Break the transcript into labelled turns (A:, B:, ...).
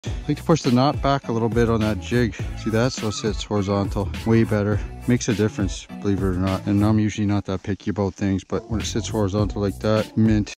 A: I like to push the knot back a little bit on that jig. See that? So it sits horizontal. Way better. Makes a difference, believe it or not. And I'm usually not that picky about things, but when it sits horizontal like that, mint.